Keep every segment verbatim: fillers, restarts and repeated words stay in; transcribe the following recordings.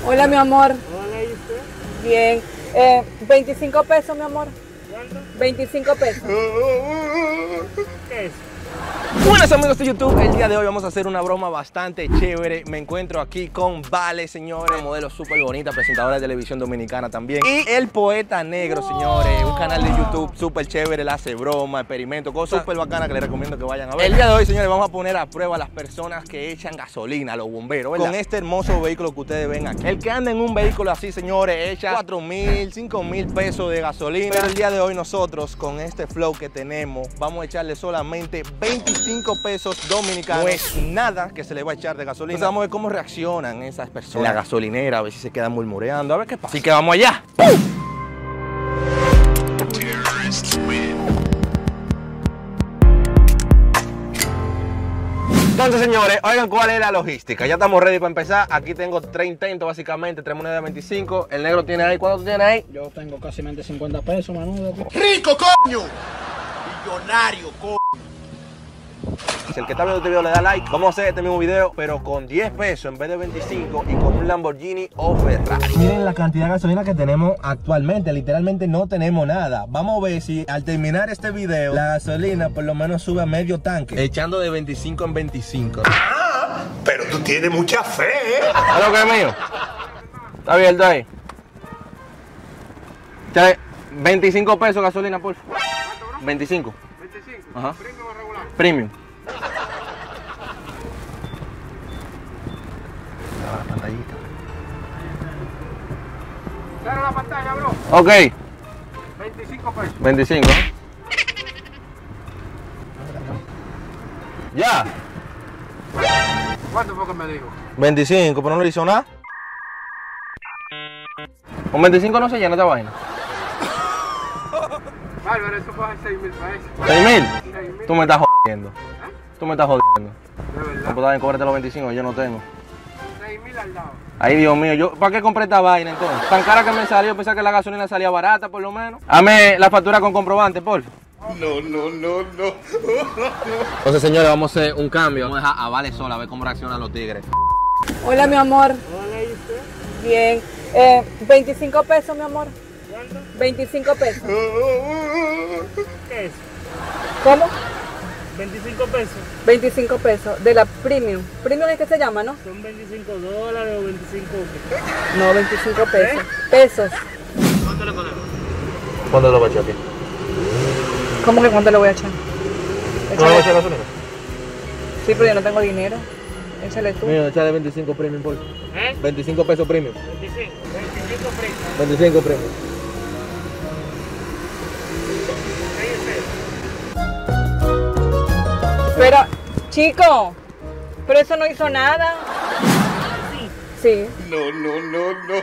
Hola, mi amor. Hola, ¿y usted? Bien. Eh, veinticinco pesos, mi amor. ¿Cuánto? veinticinco pesos. ¿Qué es? Buenas amigos de YouTube, el día de hoy vamos a hacer una broma bastante chévere. Me encuentro aquí con Vale, señores, una modelo súper bonita, presentadora de televisión dominicana también. Y el Poeta Negro, señores, un canal de YouTube súper chévere, él hace broma, experimento, cosas súper bacanas que les recomiendo que vayan a ver. El día de hoy, señores, vamos a poner a prueba a las personas que echan gasolina, los bomberos, ¿verdad? Con este hermoso vehículo que ustedes ven aquí. El que anda en un vehículo así, señores, echa cuatro mil, cinco mil pesos de gasolina. Pero el día de hoy nosotros, con este flow que tenemos, vamos a echarle solamente veinticinco pesos dominicanos. No es nada que se le va a echar de gasolina. Entonces vamos a ver cómo reaccionan esas personas en la gasolinera, a ver si se quedan murmureando, a ver qué pasa. Así que vamos allá. Entonces, señores, oigan cuál es la logística. Ya estamos ready para empezar. Aquí tengo tres intentos, básicamente, tres monedas de veinticinco. El negro tiene ahí, ¿cuánto tú tienes ahí? Yo tengo casi cincuenta pesos, manudo. ¡Rico, coño! Millonario, coño. Si el que está viendo este video le da like, vamos a hacer este mismo video, pero con diez pesos en vez de veinticinco y con un Lamborghini o Ferrari. Miren la cantidad de gasolina que tenemos actualmente, literalmente no tenemos nada. Vamos a ver si al terminar este video, la gasolina por lo menos sube a medio tanque, echando de veinticinco en veinticinco. Ah, pero tú tienes mucha fe, ¿eh? ¿Es lo que es mío? ¿Está abierto ahí? veinticinco pesos gasolina, por favor. veinticinco. veinticinco. Ajá. ¿Premium o regular? Premium. La pantallita. Cierra la pantalla, bro. Ok. veinticinco pesos. veinticinco. Ya. ¿Cuánto fue que me dijo? veinticinco, pero no le hizo nada. Con veinticinco no se llena esta vaina. Álvaro, eso fue seis mil pesos. ¿seis mil? seis mil. Tú me estás jodiendo. ¿Eh? Tú me estás jodiendo. De No, verdad. pues dale, cóbrate los veinticinco, yo no tengo. seis mil al lado. Ay, Dios mío, yo, ¿para qué compré esta vaina entonces? Tan cara que me salió, pensaba que la gasolina salía barata por lo menos. Hazme la factura con comprobante, por favor. No, no, no, no. Entonces, señores, vamos a hacer un cambio. Vamos a dejar a Vale sola, a ver cómo reaccionan los tigres. Hola, mi amor. Hola, ¿y usted? Bien. Eh, veinticinco pesos, mi amor. ¿Cuánto? veinticinco pesos. ¿Qué es? ¿Cómo? veinticinco pesos. veinticinco pesos. De la Premium. Premium es que se llama, ¿no? Son veinticinco dólares o veinticinco. No, veinticinco pesos. Pesos. ¿Cuánto le ponemos? ¿Cuándo lo va a echar aquí? ¿Cómo que cuánto le voy a echar? ¿No le va a Échale. echar gasolina? Sí, pero yo no tengo dinero. Échale tú. Mira, echale veinticinco premium, por favor. ¿Eh? veinticinco pesos premium. veinticinco. veinticinco pesos. veinticinco premium. Pero, chico, pero eso no hizo nada. Sí. No, no, no, no.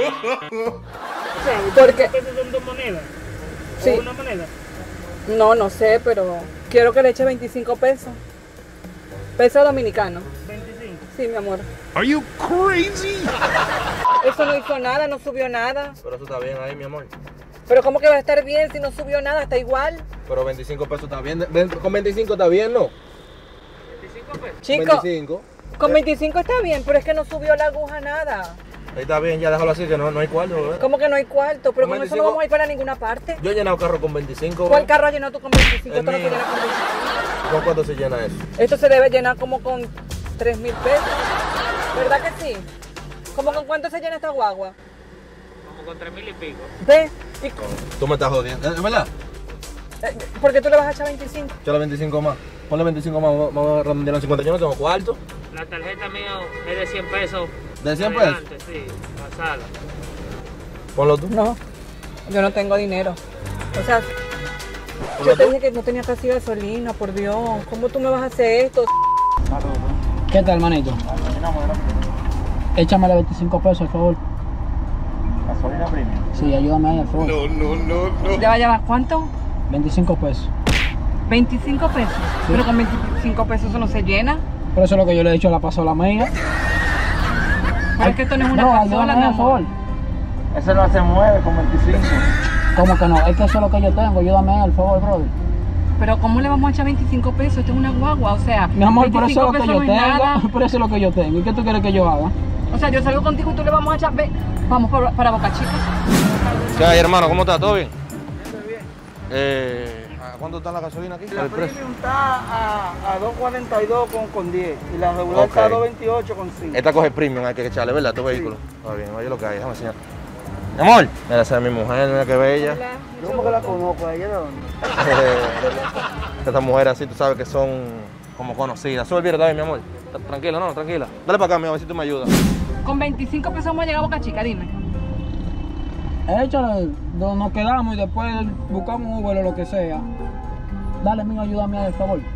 O sea, ¿Por qué? ¿pesos son dos monedas? Sí. ¿O una moneda? No, no sé, pero quiero que le eche veinticinco pesos. Peso dominicano. veinticinco. Sí, mi amor. Are you crazy? Eso no hizo nada, no subió nada. Pero eso está bien ahí, mi amor. Pero ¿cómo que va a estar bien si no subió nada? Está igual. Pero veinticinco pesos está bien. Ven- Con veinticinco está bien, ¿no? veinticinco pesos. Chico, veinticinco. con veinticinco está bien, pero es que no subió la aguja nada. Ahí está bien, ya déjalo así, que no, no hay cuarto, ¿verdad? ¿Cómo que no hay cuarto? Pero Con con eso veinticinco no vamos a ir para ninguna parte. Yo he llenado carro con veinticinco. ¿Cuál ¿verdad? carro has llenado tú con veinticinco? El Esto no se mío. llena con veinticinco. ¿Con cuánto se llena eso? Esto se debe llenar como con tres mil pesos. ¿Verdad que sí? ¿Cómo con cuánto se llena esta guagua? Como con tres mil y pico. ¿Ve? ¿Y Tú me estás jodiendo, ¿es verdad? eh, ¿Por qué tú le vas a echar veinticinco? Échale veinticinco más. Ponle veinticinco más, vamos a redondear en cincuenta. Yo no tengo cuarto. La tarjeta mía es de cien pesos. ¿De cien pesos? Adelante, sí, pasala. Ponlo tú. No, yo no tengo dinero. O sea, Ponlo yo te tú. dije que no tenía casi gasolina, por Dios. ¿Cómo tú me vas a hacer esto? ¿Qué tal, manito? Échame los veinticinco pesos, por favor. Gasolina premium. Sí, ayúdame ahí, por favor. No, no, no, no. ¿Ya va a llevar cuánto? veinticinco pesos. veinticinco pesos. Pero con veinticinco pesos eso no se llena. Por eso es lo que yo le he dicho a la pasola mía. Pero es que esto no es una No, pasola, ayúdame mi ahí, por favor. amor. Ese no se mueve con veinticinco. ¿Cómo que no? Es que eso es lo que yo tengo. Ayúdame ahí, por favor, brother. Pero ¿cómo le vamos a echar veinticinco pesos? Esto es una guagua, o sea. Mi amor, por eso es lo que yo veinticinco pesos no es nada. tengo. Por eso es lo que yo tengo. ¿Y qué tú quieres que yo haga? O sea, yo salgo contigo y tú le vamos a echar... Ve, vamos para, para Boca Chica. ¿Qué hay, hermano? ¿Cómo estás? ¿Todo bien? Bien, bien. Eh, ¿a cuánto está la gasolina aquí? La ¿El precio? premium está a, a dos cuarenta y dos con, con diez y la regular está a Ok. dos veintiocho con cinco. Esta coge premium, hay que echarle, ¿verdad? Tu vehículo. Está bien, oye lo que hay, déjame enseñar. Mi amor, mira, esa es mi mujer, mira qué bella. Yo como que la conozco, ¿a ella de dónde? Estas mujeres así, tú sabes que son como conocidas. Sube el vidrio también, mi amor. Tranquila, no, tranquila. Dale para acá, mi amor, a ver si tú me ayudas. Con veinticinco pesos vamos a llegar a Boca Chica, dime. Échale, no- nos quedamos y después buscamos un Uber o lo que sea. Dale, mijo, ayúdame a por favor. No,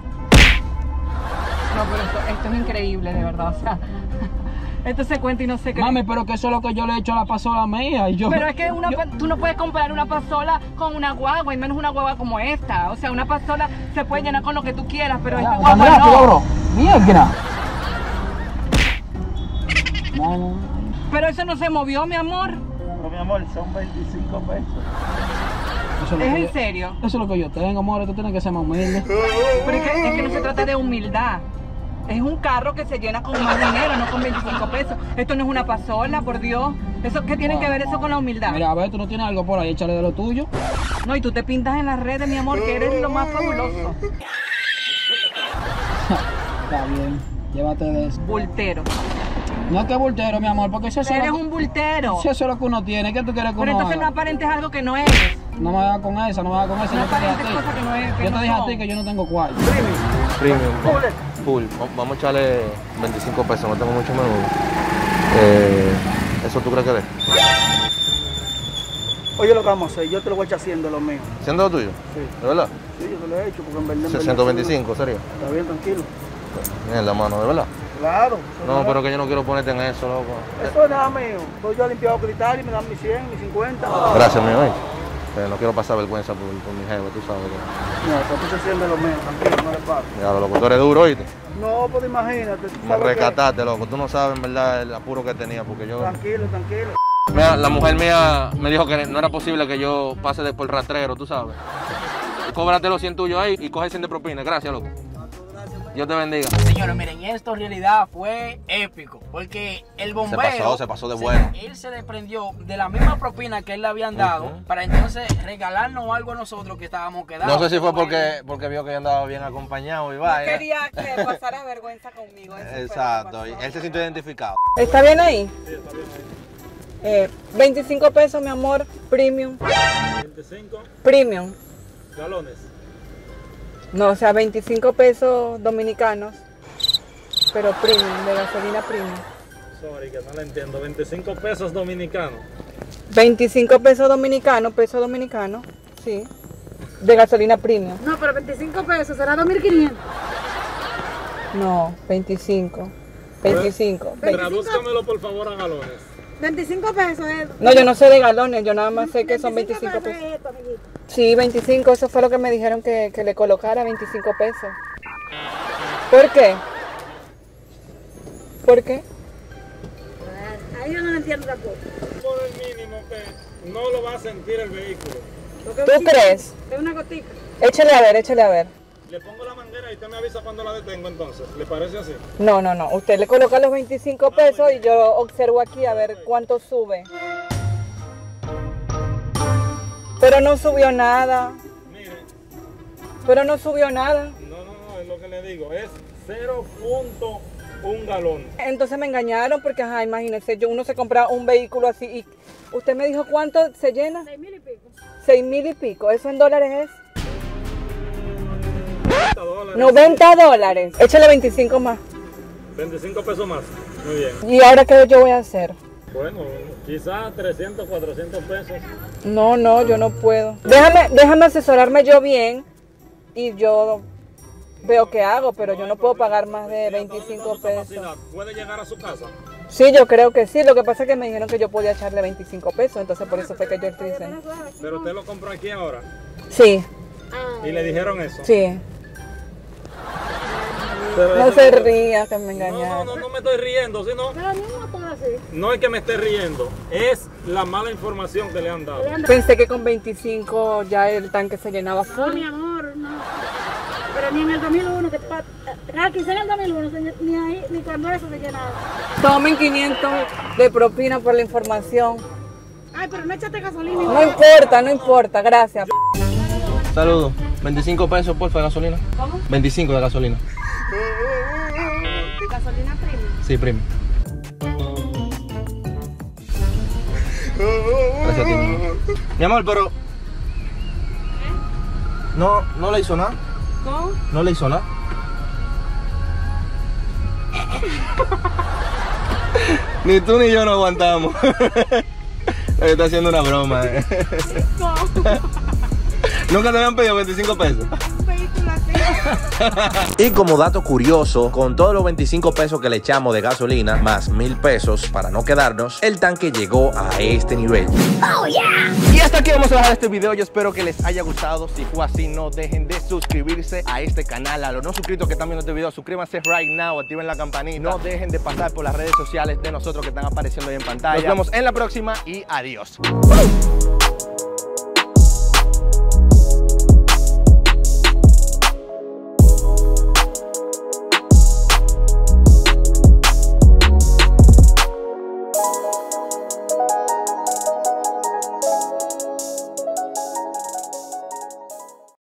pero esto, esto es increíble, de verdad. O sea, esto se cuenta y no se cree. Mami, pero que eso es lo que yo le he hecho a la pasola mía y yo... Pero es que una, yo- pa- tú no puedes comparar una pasola con una guagua, y menos una guagua como esta. O sea, una pasola se puede llenar con lo que tú quieras, pero esta Ya, guagua Andrea, tú, no. bro. Mierda. No, no. Pero eso no se movió, mi amor. Pero mi amor, son veinticinco pesos. Eso es, lo ¿Es que en yo- serio? Eso es lo que yo tengo, amor. Tú tienes que ser más humilde. Pero es que, es que no se trata de humildad. Es un carro que se llena con más dinero, no con veinticinco pesos. Esto no es una pasola, por Dios. Eso, ¿qué tiene que ver eso con la humildad? Mira, a ver, tú no tienes algo por ahí, échale de lo tuyo. No, y tú te pintas en las redes, mi amor, que eres lo más fabuloso. Está bien, llévate de eso. Bultero. No es que voltero, mi amor, porque si eso, Eres es lo, un bultero. si eso es lo que uno tiene, ¿qué tú quieres que Pero uno entonces no haga? aparentes algo que no eres. No me hagas con esa, no me hagas con esa. No yo te dije a aparentes ti. cosas que no es- que Yo no te dije a son. ti que yo no tengo cuarto. Premium. Full. Va- Vamos a echarle veinticinco pesos, no tengo mucho menudo. Eh, ¿Eso tú crees que es? Oye, lo que vamos a hacer, yo te lo voy a echar haciendo lo mío. ¿Siendo lo tuyo? Sí. ¿De verdad? Sí, yo te lo he hecho porque en verdad... en verdad, ciento veinticinco, ¿sería? Está bien, tranquilo. Mierda, mano, ¿de verdad? Claro. No, pero que yo no quiero ponerte en eso, loco. Eso es nada mío. Pues yo he limpiado cristal y me dan mis cien, mis cincuenta. Gracias, mi güey. Eh, no quiero pasar vergüenza por, por mi jefe, tú sabes. Que... No, pues tú te haciendo lo mío, tranquilo, no le pago. Ya, loco, tú eres duro, ¿oíste? No, pues imagínate. tú Me sabes que- rescataste, loco. Tú no sabes, en verdad, el apuro que tenía, porque yo... Tranquilo, tranquilo. Mira, la mujer mía me dijo que no era posible que yo pase de por rastrero, tú sabes. Cóbrate los cien tuyos ahí y coge cien de propina. Gracias, loco. Dios te bendiga. Señores, miren, esto en realidad fue épico, porque el Se bombero... pasó, se pasó de bueno. Él se desprendió de la misma propina que él le habían dado, Ujú. para entonces regalarnos algo a nosotros que estábamos quedados. No sé si fue porque, porque vio que yo andaba bien acompañado y No vaya. quería que pasara vergüenza conmigo. eso fue lo que Exacto, y pasó. él se sintió identificado. ¿Está bien ahí? Sí, está bien ahí. Eh, veinticinco pesos, mi amor, premium. veinticinco Premium. galones. No, o sea, veinticinco pesos dominicanos, pero premium, de gasolina premium. Sorry, que no la entiendo. veinticinco pesos dominicanos. veinticinco pesos dominicanos, peso dominicano, sí, de gasolina premium. No, pero veinticinco pesos, será dos mil quinientos. No, veinticinco. veinticinco. veinte. Tradúzcamelo por favor a galones. veinticinco pesos es. No, yo no sé de galones, yo nada más sé que son veinticinco pesos. es esto, amiguito. Sí, veinticinco, eso fue lo que me dijeron que, que le colocara, veinticinco pesos. ¿Por qué? ¿Por qué? Ah, ahí yo no lo entiendo tampoco. Por el mínimo que no lo va a sentir el vehículo. Porque ¿Tú es un crees? chiquito, Es una gotica. Échale a ver, échale a ver. Le pongo la manguera y usted me avisa cuando la detengo entonces. ¿Le parece así? No, no, no. Usted le coloca los veinticinco pesos y yo observo aquí a ver cuánto sube. Pero no subió nada. Mire, Pero no subió nada. no, no, no, es lo que le digo. Es cero punto uno galón. Entonces me engañaron porque, ajá, imagínese, yo uno se compra un vehículo así y usted me dijo cuánto se llena. Seis mil y pico. Seis mil y pico. ¿Eso en dólares es? noventa dólares. noventa dólares. Échale veinticinco más. veinticinco pesos más. Muy bien. ¿Y ahora qué yo voy a hacer? Bueno, quizás trescientos, cuatrocientos pesos. No, no, yo no puedo. Déjame, déjame asesorarme yo bien y yo veo qué hago, pero yo no puedo pagar más de veinticinco pesos. ¿Puede llegar a su casa? Sí, yo creo que sí. Lo que pasa es que me dijeron que yo podía echarle veinticinco pesos, entonces por eso fue que yo estoy diciendo. Pero usted lo compró aquí ahora. Sí, Ah, Y le dijeron eso. sí. Pero No eso- se ría que me No, no, engañaron. no, no me estoy riendo, sino pero ni un motor así. no es que me esté riendo, es la mala información que le han dado. Pensé que con veinticinco ya el tanque se llenaba No, full. mi amor, no. pero ni en el dos mil uno, que pa- ah, quizá en el dos mil uno, se- ni ahí, ni cuando eso se llenaba. Tomen quinientos de propina por la información. Ay, pero no echaste gasolina. No importa, no importa, gracias. Saludos. veinticinco pesos, porfa, de gasolina. ¿Cómo? veinticinco de gasolina. Gasolina premium. Sí, primo. Gracias a ti, mi amor. Mi amor, pero... No, no le hizo nada. ¿Cómo? No le hizo nada. Ni tú ni yo no aguantamos. Está haciendo una broma. eh. Nunca te habían pedido veinticinco pesos. Un vehículo así. Y como dato curioso, con todos los veinticinco pesos que le echamos de gasolina, más mil pesos para no quedarnos, el tanque llegó a este nivel. Oh, yeah. Y hasta aquí vamos a dejar este video. Yo espero que les haya gustado. Si fue así, no dejen de suscribirse a este canal. A los no suscritos que están viendo este video, suscríbanse right now, activen la campanita. No dejen de pasar por las redes sociales de nosotros que están apareciendo ahí en pantalla. Nos vemos en la próxima y adiós.